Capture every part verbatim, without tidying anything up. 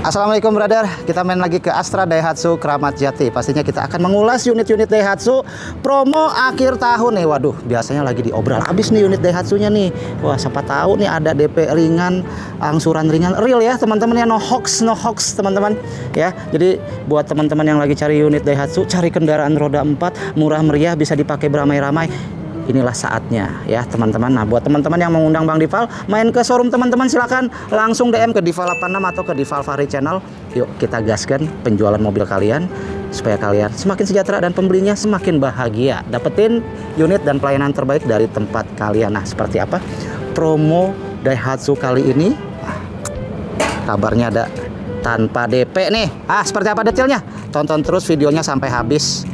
Assalamualaikum brother, kita main lagi ke Astra Daihatsu Kramat Jati. Pastinya kita akan mengulas unit-unit Daihatsu promo akhir tahun nih. Waduh, biasanya lagi diobral habis nih unit Daihatsu-nya nih. Wah, siapa tahu nih ada D P ringan, angsuran ringan, real ya teman-teman ya, no hoax, no hoax teman-teman ya. Jadi buat teman-teman yang lagi cari unit Daihatsu, cari kendaraan roda empat, murah meriah, bisa dipakai beramai-ramai. Inilah saatnya ya teman-teman. Nah, buat teman-teman yang mengundang Bang Dival main ke showroom teman-teman, silakan langsung D M ke Dival delapan enam atau ke Dival Fahri Channel. Yuk kita gaskan penjualan mobil kalian supaya kalian semakin sejahtera dan pembelinya semakin bahagia. Dapetin unit dan pelayanan terbaik dari tempat kalian. Nah, seperti apa promo Daihatsu kali ini? Ah, kabarnya ada tanpa D P nih. Ah, seperti apa detailnya? Tonton terus videonya sampai habis.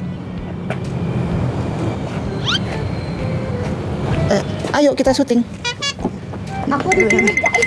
Eh, ayo kita syuting. Aku di sini guys.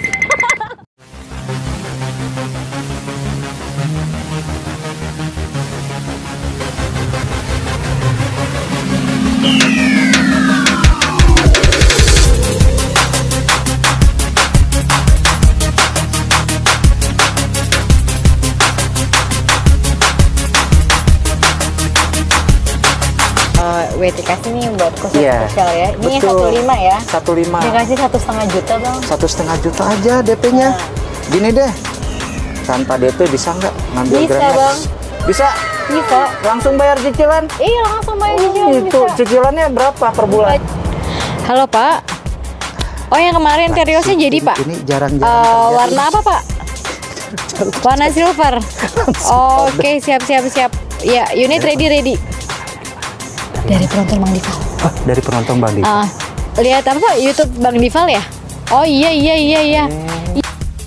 W T kasih nih buat khusus yeah, spesial ya. Ini satu koma lima ya. satu koma lima. Dikasih satu setengah juta bang. Satu setengah juta aja D P-nya. Nah. Gini deh, tanpa D P bisa nggak ngambil bisa, Grand Max? Bang. Bisa. Bisa. Langsung bayar cicilan? Iya langsung bayar oh, cicilan. Itu bisa. Cicilannya berapa per bulan? Halo Pak. Oh yang kemarin nah, Teriosnya jadi Pak. Ini jarang-jarang. Uh, warna apa Pak? Warna silver. Oh, oke okay, siap siap siap. Ya unit ready ready. Dari penonton Bang Dival. Oh, dari penonton Bang Dival. Uh, lihat apa Pak? YouTube Bang Dival ya? Oh iya iya iya iya. Hmm.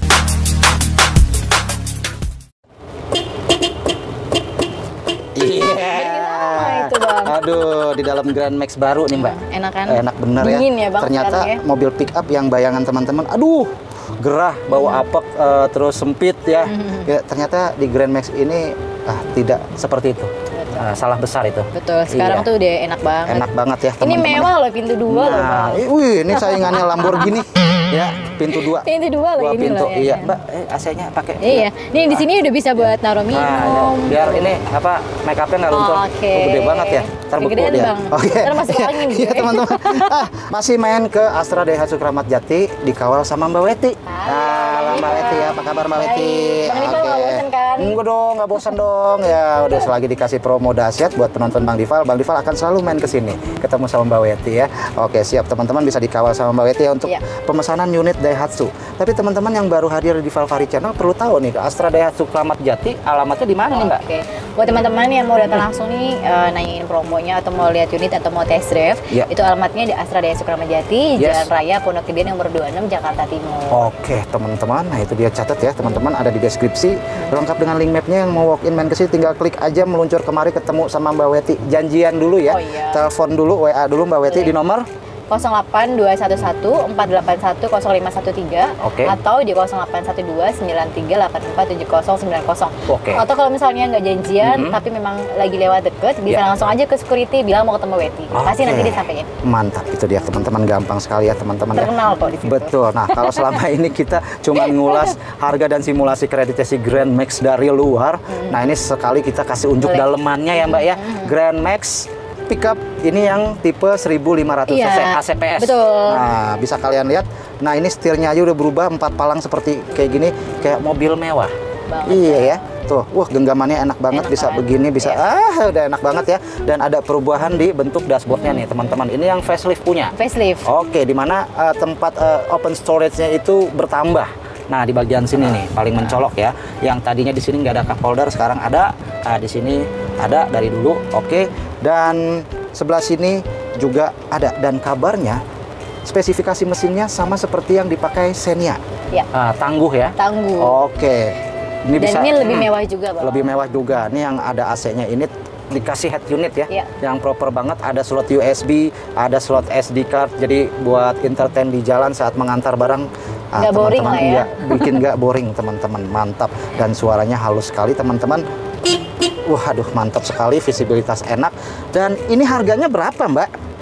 Iya. Yeah. Itu Bang. Aduh, di dalam Grand Max baru nih Mbak. Enak kan? Enak bener ya. Dingin ya Bang. Ternyata ya? mobil pick up yang bayangan teman-teman. Aduh, gerah, bau hmm. apek, uh, terus sempit ya. Hmm. Ya. Ternyata di Grand Max ini ah, tidak seperti itu. Uh, salah besar itu. Betul. Sekarang iya. tuh udah enak banget. Enak banget ya teman-teman. Ini mewah loh, pintu dua nah, loh Bang. Wih, ini saingannya Lamborghini. Ya, pintu dua. Pintu dua loh ini pintu. loh. Iya, ya. Mbak, eh, A C-nya pakai. Iya. Nih di sini udah bisa buat naruh minum. Nah, ya. Biar ini apa make up-nya nggak luntur. Oh, Oke. Okay. Oh, gede banget ya. Terbeku dia. Oke. Okay. Ntar masuk angin. Iya, teman-teman. ah, masih main ke Astra Daihatsu Kramat Jati dikawal sama Mbak Weti. Nah, Mbak Weti ya, apa kabar Mbak Weti? Bang Dival nggak bosan kan? Enggak dong, nggak bosan dong. Ya, udah selagi dikasih promo dahsyat buat penonton Bang Dival, Bang Dival akan selalu main ke sini, ketemu sama Mbak Weti ya. Oke, siap teman-teman, bisa dikawal sama Mbak Weti ya untuk ya. pemesanan unit Daihatsu. Tapi teman-teman yang baru hadir di Dival Fahri Channel perlu tahu nih, Astra Daihatsu Kramat Jati alamatnya di mana nih Mbak? Oke, buat teman-teman yang mau datang langsung nih uh, nanyain promonya atau mau lihat unit atau mau test drive, ya. itu alamatnya di Astra Daihatsu Kramat Jati, yes. Jalan Raya Pondok Gede nomor dua puluh enam Jakarta Timur. Oke teman-teman, nah itu dia, catat ya teman-teman, ada di deskripsi lengkap dengan link mapnya. Yang mau walk in main ke sini tinggal klik aja, meluncur kemari ketemu sama Mbak Weti. Janjian dulu ya, oh, iya. telepon dulu, W A dulu Mbak Weti. Boleh. Di nomor nol delapan dua satu satu empat delapan satu nol lima satu tiga okay. atau di nol delapan satu dua sembilan tiga delapan empat tujuh nol sembilan nol. Okay. Atau kalau misalnya nggak janjian mm -hmm. tapi memang lagi lewat deket, bisa yeah. langsung aja ke security bilang mau ketemu Weti. Okay. Pasti nanti disampaikan. Mantap, itu dia teman-teman, gampang sekali ya teman-teman. Terkenal ya. kok di situ. Betul. Nah, kalau selama ini kita cuma ngulas harga dan simulasi kreditnya si Grand Max dari luar, mm. nah ini sekali kita kasih unjuk Boleh. dalemannya ya Mbak ya. Mm. Grand Max pickup ini yang tipe seribu lima ratus cc iya, A C P S. Betul. Nah, bisa kalian lihat. Nah, ini setirnya aja udah berubah, empat palang seperti kayak gini, kayak mobil mewah. Banget, iya ya. Tuh, wah genggamannya enak banget, enak bisa banget. begini, bisa iya. ah udah enak banget ya. Dan ada perubahan di bentuk dashboardnya hmm. nih, teman-teman. Ini yang facelift punya. Facelift. Oke, di mana uh, tempat uh, open storage-nya itu bertambah. Nah, di bagian sini nih paling mencolok ya. Yang tadinya di sini nggak ada cup holder, sekarang ada. Nah, di sini ada dari dulu. Oke. Dan sebelah sini juga ada, dan kabarnya spesifikasi mesinnya sama seperti yang dipakai Xenia. Ya. Ah, tangguh ya. Tangguh. Oke. Ini dan bisa, ini lebih hmm, mewah juga, Bang. Lebih mewah juga. Ini yang ada A C-nya ini dikasih head unit ya, ya, yang proper banget. Ada slot U S B, ada slot S D card. Jadi buat entertain di jalan saat mengantar barang. Nggak ah, boring lah ya. Enggak, bikin nggak boring teman-teman. Mantap. Dan suaranya halus sekali teman-teman. Waduh, mantap sekali, visibilitas enak. Dan ini harganya berapa Mbak?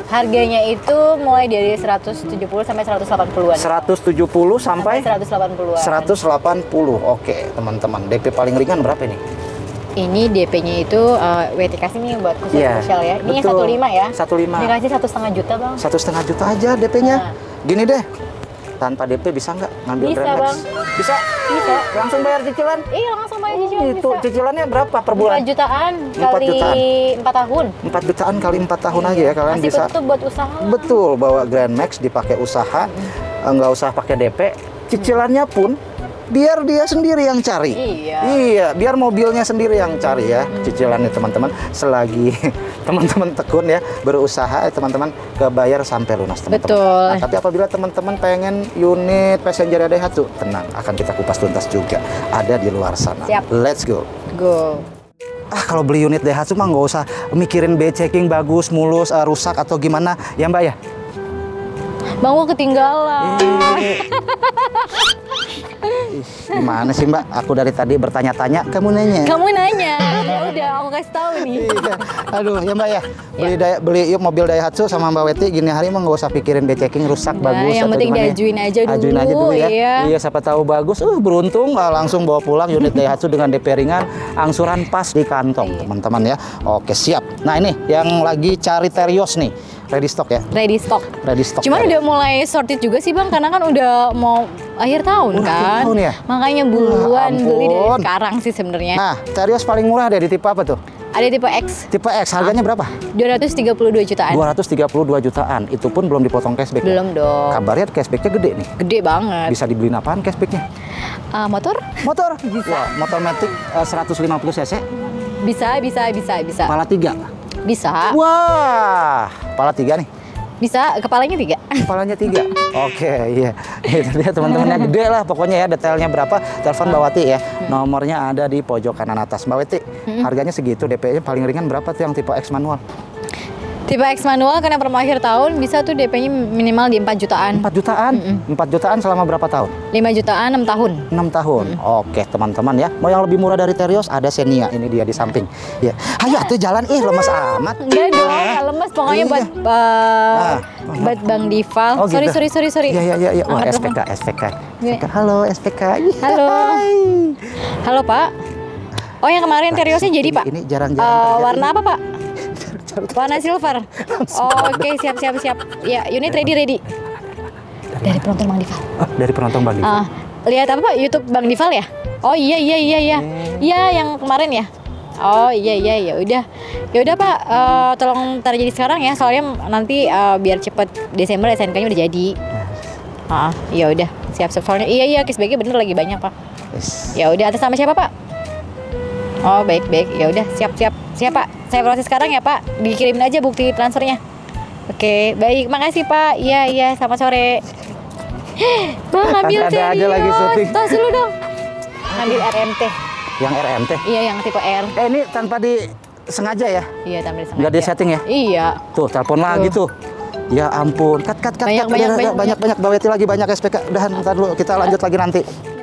Harganya itu mulai dari seratus tujuh puluh sampai seratus delapan puluhan. seratus tujuh puluh sampai, sampai seratus delapan puluhan. seratus delapan puluh. Oke, teman-teman. D P paling ringan berapa ini? Ini D P-nya itu uh, W T kasih nih buat khusus yeah, spesial ya. Ini betul. satu koma lima ya. satu koma lima. Dikasih satu setengah juta bang. Satu setengah juta aja D P-nya. Nah. Gini deh, tanpa D P bisa nggak ngambil Bisa, Grand Max? Bang. Bisa? Bisa. Langsung bayar cicilan? Iya langsung bayar cicilan Oh, itu bisa. cicilannya berapa per bulan? empat jutaan empat kali jutaan. empat tahun. empat jutaan kali empat tahun aja ya kalian Masih bisa. tutup buat usaha. Betul, bawa Grand Max dipakai usaha, nggak usah pakai D P. Cicilannya pun biar dia sendiri yang cari. Iya. Iya, biar mobilnya sendiri yang cari ya cicilannya teman-teman. Selagi teman-teman tekun ya berusaha, eh, teman-teman kebayar sampai lunas teman-teman. Betul. Nah, tapi apabila teman-teman pengen unit passenger Daihatsu, tenang, akan kita kupas tuntas juga. Ada di luar sana. Siap. Let's go. Go. Ah, kalau beli unit Daihatsu mah nggak usah mikirin B checking bagus, mulus, uh, rusak atau gimana ya Mbak ya. Bang gua ketinggalan. Eh. Ih, gimana sih Mbak? Aku dari tadi bertanya-tanya, kamu nanya. Kamu nanya. Ya udah aku kasih tahu nih. Iya. Aduh, ya Mbak ya. Beli daya, beli yuk mobil Daihatsu sama Mbak Weti gini hari mah nggak usah pikirin B checking rusak Nah, bagus yang atau penting gimana ya. diajuin aja dulu. Ajuin aja dulu ya. Iya. Iya, siapa tahu bagus. Uh, beruntung ah, langsung bawa pulang unit Daihatsu dengan D P ringan, angsuran pas di kantong, Iya. teman-teman ya. Oke, siap. Nah, ini yang lagi cari Terios nih. Ready stock ya? Ready stock. Ready stock. Cuman ya. udah mulai sorted juga sih bang, karena kan udah mau akhir tahun Udah kan. akhir tahun ya? Makanya buruan Wah, beli dari ampun. sekarang sih sebenarnya. Nah, Terios paling murah deh di tipe apa tuh? Ada tipe X Tipe X, harganya berapa? dua ratus tiga puluh dua jutaan. dua ratus tiga puluh dua jutaan. Itu pun belum dipotong cashback. ya? Belum dong. Kabarnya cashbacknya gede nih. Gede banget. Bisa dibeliin apaan cashbacknya? Ah, motor? Motor. Wah, motor Matic uh, seratus lima puluh cc. Bisa, bisa, bisa, bisa. Kepala tiga. Bisa. Wah, kepala tiga nih. Bisa, kepalanya tiga. Kepalanya tiga. Oke, iya. Itu dia teman-temannya gede lah pokoknya ya. Detailnya berapa? Telepon Mbak Wati ya. Nomornya ada di pojok kanan atas. Mbak Wati, harganya segitu. D P-nya paling ringan berapa tuh yang tipe X manual? Tipe X manual karena promo akhir tahun bisa tuh D P-nya minimal di empat jutaan. empat jutaan. empat jutaan selama berapa tahun? lima jutaan enam tahun. enam tahun. Oke, teman-teman ya. Mau yang lebih murah dari Terios ada Xenia. Ini dia di samping. Ya. Ayo tuh jalan ih lemas amat. Enggak dong, nggak lemes pokoknya Iya. buat uh, Ah. buat Bang Dival. Oh, sorry, gitu. sorry, sorry, sorry. Iya, iya, iya, iya. Wah, Angkat S P K, telepon. S P K. Iya. S P K. Halo, S P K. Halo. Hai. Halo Pak. Oh yang kemarin Teriosnya jadi Ini- Pak? ini jarang-jarang Eh, terjadi. warna apa Pak? Warna silver. Oke, siap, siap, siap. Ya, unit ready, ready. Dari penonton Bang Dival. Oh, dari penonton Bang Diva. Ah, lihat apa Pak? YouTube Bang Dival ya? Oh iya, iya, iya, iya. Iya, yang kemarin ya. Oh iya, iya, ya udah. Ya udah Pak, eh, tolong ntar jadi sekarang ya. Soalnya nanti eh, biar cepet Desember S N K-nya udah jadi. Ah, ya udah. Siap, siap. Soalnya iya, iya, cashback-nya bener lagi banyak Pak. Yes. Ya udah, atas sama siapa Pak? Oh baik baik, ya udah siap siap siap Pak. Saya proses sekarang ya Pak. Dikirimin aja bukti transfernya. Oke baik, makasih Pak. Iya iya, selamat sore. Bang ambil Ada aja lagi syuting. Tos dulu dong. Ambil R M T. Yang R M T. Iya yang tipe R. Eh ini tanpa disengaja ya? Iya tampil sengaja. Nggak di setting ya? Iya. Tuh, telepon lagi tuh. Ya ampun, kat kat kat Banyak, kat. banyak, Udah, banyak, banyak banyak Mbak Weti lagi banyak S P K. Udahan, ntar dulu kita lanjut lagi nanti.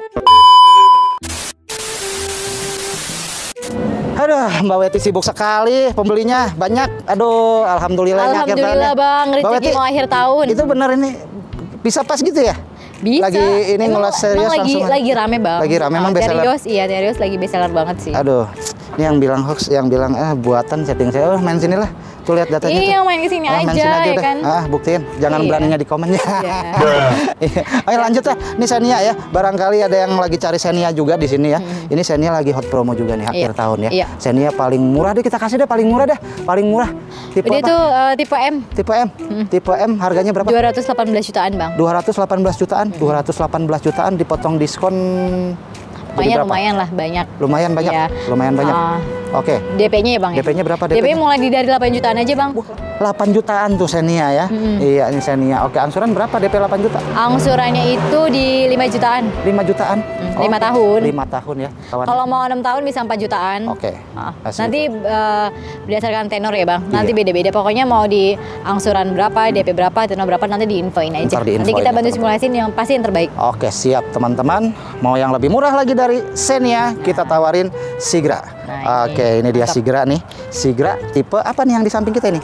Aduh, Mbak Weti sibuk sekali, pembelinya banyak. Aduh, alhamdulillahnya akhir tahun ya. Alhamdulillah Bang, Mbak rezeki Weti, mau akhir tahun. Itu bener ini bisa pas gitu ya? Bisa. Lagi ini Emang- ngulas serius emang lagi, langsung. lagi rame Bang. Lagi rame, emang Ah, bestseller. Terios, iya Terios lagi bestseller banget sih. Aduh, ini yang bilang hoax, yang bilang eh buatan setting saya. Oh, main sini lah. Tuh lihat datanya Iya, tuh. main kesini Ah, main aja, sini aja ya udah. kan? Ah, buktiin. Jangan Iya. beraninya di komennya. Iya. Iya. Ayo lanjut ya. Ini Xenia ya. Barangkali ada yang lagi cari Xenia juga di sini ya. Ini Xenia lagi hot promo juga nih akhir Iya. tahun ya. Iya. Xenia paling murah deh, kita kasih deh paling murah deh. Paling murah. Tipe Dia apa? tuh eh, tipe M. Tipe M. Tipe M harganya berapa? dua ratus delapan belas jutaan Bang. dua ratus delapan belas jutaan. dua ratus delapan belas jutaan dipotong diskon. jadi Lumayan, berapa? lumayan lah banyak. Lumayan banyak. Iya. Lumayan banyak. Ah. Oke. D P-nya ya Bang ya? D P-nya berapa D P D P-nya? mulai di dari delapan jutaan aja Bang. delapan jutaan tuh Xenia ya. Iya, ini Xenia. Oke, angsuran berapa D P delapan juta? Angsurannya itu di lima jutaan. lima jutaan. lima tahun. lima tahun ya, kawan. Kalau mau enam tahun bisa empat jutaan. Oke. Ah, Asik. nanti eh, berdasarkan tenor ya Bang. Nanti Iya. beda-beda. Pokoknya mau di angsuran berapa, D P berapa, tenor berapa nanti diinfoin aja. Ntar diinfoin nanti kita ya, bantu teman-teman. simulasin yang pasti yang terbaik. Oke, siap teman-teman. Mau yang lebih murah lagi dari Xenia, kita tawarin Sigra. Nah, ini. Oke, ini dia Mantap. Sigra nih. Sigra tipe apa nih yang di samping kita ini? Eh, tipe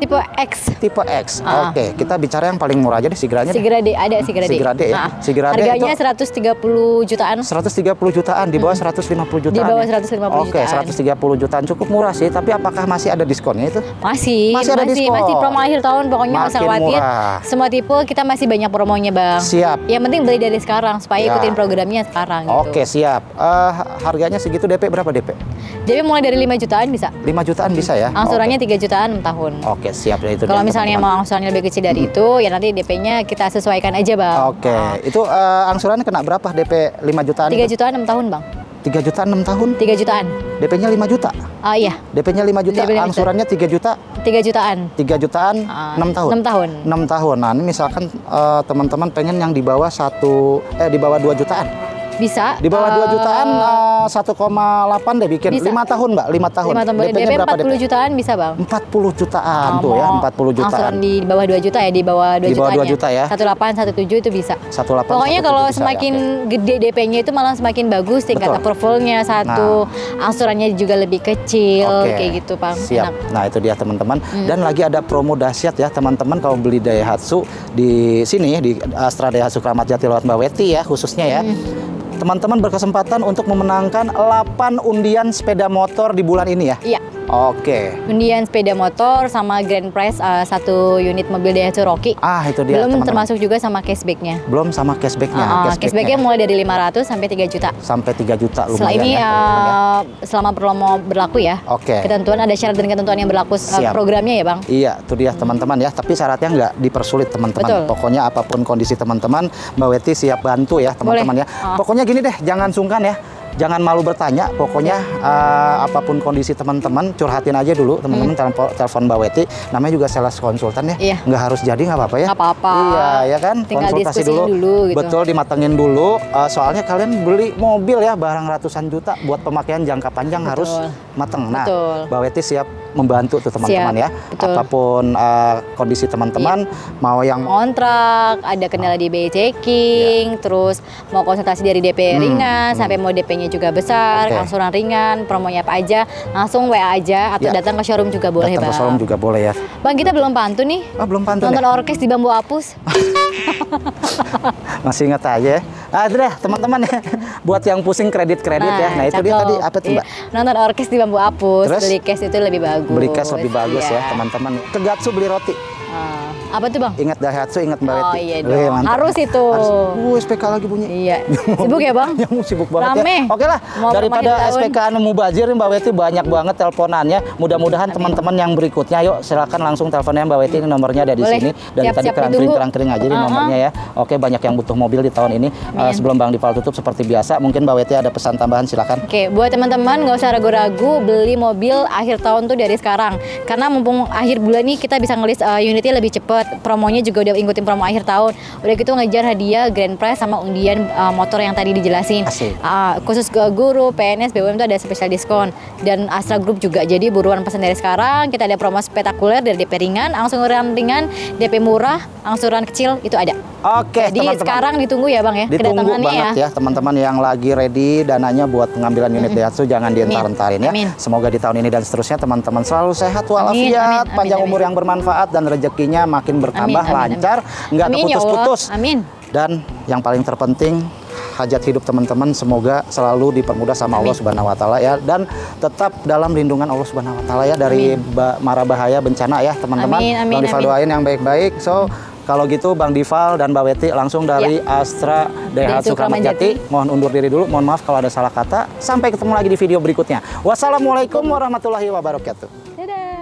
tipe X. Tipe X. Ah. Oke, kita bicara yang paling murah aja deh, Sigranya. Sigrade ada Sigrade. Sigrade ya. Ah. Sigrade harganya itu seratus tiga puluh jutaan. seratus tiga puluh jutaan, di bawah seratus lima puluh jutaan. Di bawah ya? seratus lima puluh Oke, jutaan. seratus tiga puluh jutaan cukup murah sih, tapi apakah masih ada diskonnya itu? Masih, Masih ada diskon. masih promo akhir tahun, pokoknya nggak usah Makin khawatir. murah. Semua tipe kita masih banyak promonya, Bang. Siap. Yang penting beli dari sekarang supaya Ya. ikutin programnya sekarang gitu. Oke, siap. Eh, harganya segitu, D P berapa D P? D P mulai dari lima jutaan bisa. lima jutaan bisa ya? Angsurannya tiga jutaan enam tahun. Oke, siap ya itu. Kalau dia, misalnya teman-teman. mau angsurannya lebih kecil dari itu, ya nanti D P-nya kita sesuaikan aja, Bang. Oke, itu eh, angsurannya kena berapa D P lima jutaan? tiga jutaan enam tahun, Bang. tiga jutaan enam tahun? tiga jutaan. D P-nya lima juta? Ah iya, D P-nya lima juta, D P lima juta. angsurannya tiga juta? tiga jutaan. tiga jutaan Ah, enam tahun. enam tahun. enam tahun. Nah, ini misalkan eh, teman-teman pengen yang di bawah satu eh di bawah dua jutaan. Bisa. Di bawah dua eh, jutaan eh, satu koma delapan deh bikin. Bisa. lima tahun, Mbak, lima tahun. lima tahun boleh. D P D P-nya berapa empat puluh jutaan bisa, Bang. empat puluh jutaan Ah, tuh ya, mau empat puluh Angsuran jutaan. di bawah dua juta ya, di bawah dua Di bawah jutaan dua juta ya. satu delapan satu tujuh itu bisa. satu delapan Pokoknya satu kalau tujuh bisa ya, semakin oke. gede D P-nya itu malah semakin bagus, tingkat Betul. approval-nya satu, angsurannya juga lebih kecil, Oke. kayak gitu, Bang. Siap. Enak. Hmm. Nah, itu dia teman-teman. Dan lagi ada promo dahsyat ya teman-teman kalau beli Daihatsu di sini di Astra Daihatsu Kramat Jati lewat Mbak Weti ya khususnya ya. Hmm. Teman-teman berkesempatan untuk memenangkan delapan undian sepeda motor di bulan ini ya. Iya. Oke. Undian sepeda motor sama grand prize uh, satu unit mobil Daihatsu Rocky. Ah, itu dia Belum teman-teman. termasuk juga sama cashback-nya. Belum sama cashback-nya. Uh, uh, cashback-nya mulai dari lima ratus sampai tiga juta. sampai tiga juta lumayan Setelah ini ya. uh, selama promo berlaku ya. Oke. Ketentuan ada syarat dan ketentuan yang berlaku uh, Siap. programnya ya, Bang. Iya, itu dia teman-teman ya. Tapi syaratnya nggak dipersulit teman-teman. Betul. Pokoknya apapun kondisi teman-teman, Mbak Weti siap bantu ya teman-teman ya. Ah. Pokoknya gini deh, jangan sungkan ya. Jangan malu bertanya. Pokoknya eh, apapun kondisi teman-teman, curhatin aja dulu teman-teman. Telepon, telepon Mbak Weti. Namanya juga sales konsultan ya. Iya. Nggak harus jadi nggak apa-apa ya. Nggak apa-apa. Iya, ya kan. Tinggal Konsultasi diskusiin dulu. dulu gitu. Betul, dimatengin dulu. Eh, soalnya kalian beli mobil ya barang ratusan juta buat pemakaian jangka panjang Betul. harus mateng. Nah, Betul. Mbak Weti siap membantu tuh teman-teman Siap, ya. betul. Apapun eh, kondisi teman-teman, mau yang Kontrak, ada kendala di biaya checking, terus mau konsultasi dari D P Hmm, ringan hmm. sampai mau D P-nya juga besar, Oke. angsuran ringan, promonya apa aja, langsung W A aja atau Ya. datang ke showroom juga boleh, datang Bang. ke showroom juga boleh ya. Bang, kita belum pantun nih. Oh, belum pantun Nonton ya? orkes di Bambu Apus. Masih ingat aja ya. Ah, itu deh teman-teman ya. Buat yang pusing kredit-kredit ya. Nah, itu dia cakep. tadi apa tuh, Iya. Mbak? Nonton orkes di Bambu Apus, Terus? beli cash itu lebih bagus. Beli cash lebih bagus Iya. ya, teman-teman. Ke Gatsu beli roti. Ah, apa tuh, Bang? Ingat Daihatsu, ingat Mbak Oh Weti. iya Wih, dong. mantap. Harus itu. Harus. Uh, S P K lagi bunyi. Iya. Sibuk ya, Bang? Yang sibuk banget Rame. ya. Oke lah, Mau daripada akhir S P tahun. K anu mubazir Mbak Weti banyak banget teleponannya. Mudah-mudahan teman-teman yang berikutnya yuk silakan langsung teleponnya Mbak Weti, ini nomornya ada di Boleh. sini. Dari Siap-siap tadi kerangkering ditunggu. kerangkering aja di Uh-huh. nomornya ya. Oke, banyak yang butuh mobil di tahun ini. Eh, sebelum Bang Difal tutup seperti biasa, mungkin Mbak Weti ada pesan tambahan silakan. Oke, buat teman-teman nggak usah ragu-ragu beli mobil akhir tahun tuh dari sekarang. Karena mumpung akhir bulan nih kita bisa ngelis uh, unitnya lebih cepet. Promonya juga udah ngikutin promo akhir tahun. Udah gitu ngejar hadiah grand prize sama undian uh, motor yang tadi dijelasin. Asik. Uh, khusus ke guru, P N S, B U M tuh ada spesial diskon. Dan Astra Group juga. Jadi buruan pesan dari sekarang. Kita ada promo spektakuler dari D P ringan, angsuran ringan, D P murah, angsuran kecil itu ada. Oke, Jadi teman-teman. sekarang ditunggu ya, Bang ya, Ditunggu kedatangannya banget ya, teman-teman yang lagi ready dananya buat pengambilan unit Daihatsu, jangan dientar-entarin ya. Amin. Semoga di tahun ini dan seterusnya teman-teman selalu sehat Amin, walafiat, amin, panjang amin, umur amin. yang bermanfaat dan rezekinya makin bertambah Amin, amin, lancar, nggak Amin, ya Allah. terputus-putus. Amin. Dan yang paling terpenting hajat hidup teman-teman semoga selalu dipermudah sama Allah Amin. Subhanahu wa taala ya, dan tetap dalam lindungan Allah Subhanahu wa taala ya dari ba- mara bahaya bencana ya teman-teman. Amin, amin, Bang Difal amin. doain yang baik-baik. So kalau gitu Bang Difal dan Mbak Weti langsung dari Astra Daihatsu Kramat Jati. Mohon undur diri dulu. Mohon maaf kalau ada salah kata. Sampai ketemu lagi di video berikutnya. Wassalamualaikum warahmatullahi wabarakatuh. Dadah.